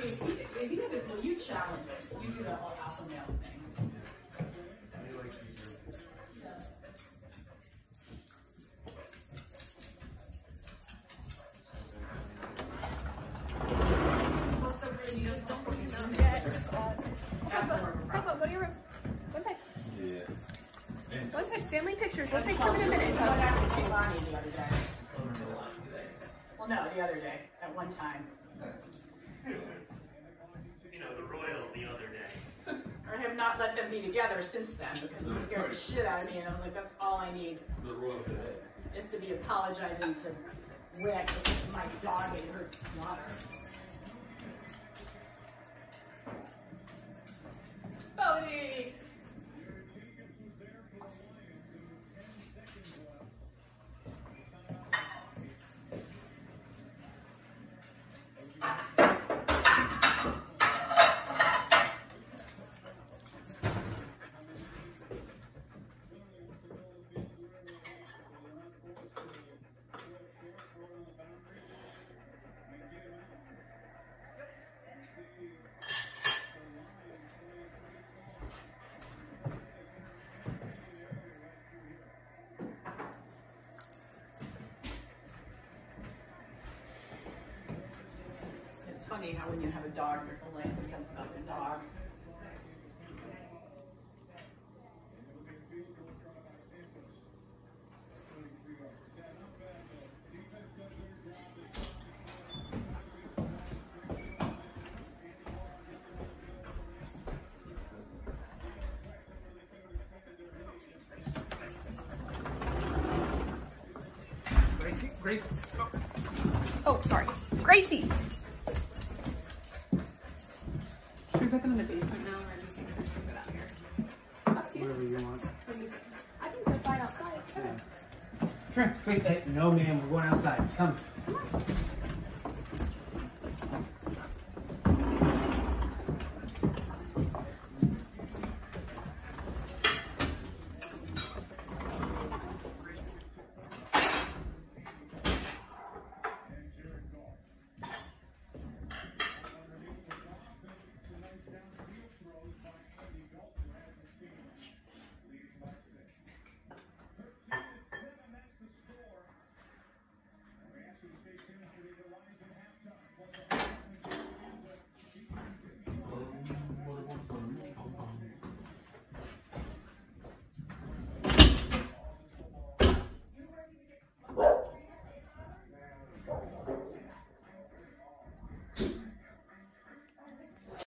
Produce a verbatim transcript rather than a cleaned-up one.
he, he doesn't, well, you challenge it. You do the whole alpha male thing. Coco, go to your room. One sec. Yeah. One sec. Family pictures. We'll take some in a minute. I went after Kehlani the other day. Well, no, the other day. At one time. You know, the royal the other day. I have not let them be together since then because it scared the shit out of me, and I was like, that's all I need. The royal today. Is to be apologizing to Rick because my dog ate her water. Bodie! It's funny how when you have a dog, your whole life becomes about the dog. Gracie, Gracie. Oh, sorry. Gracie! Should we put them in the basement now, or do you think they're just good out here? Up to you. Whatever you want. What do you think? I think they're fine outside. Yeah. Sure. Wait, that. No, ma'am. We're going outside. Come.